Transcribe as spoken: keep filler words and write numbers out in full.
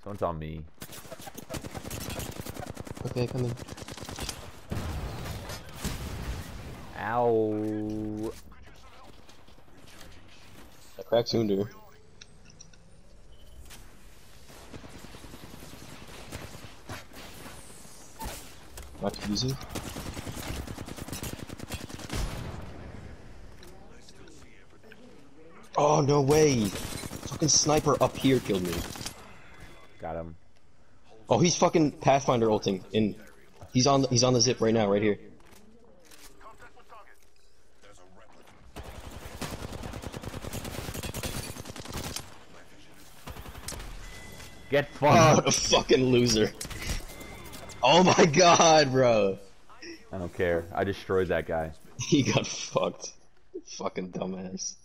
Someone's on me. Okay, come in. Ow. I cracked Sunder. Not easy. Oh, no way! Fucking sniper up here killed me. Got him. Oh, he's fucking Pathfinder ulting in. He's on. He's on the zip right now, right here. Get Oh, fucked. what a fucking loser! Oh my god, bro! I don't care. I destroyed that guy. He got fucked. Fucking dumbass.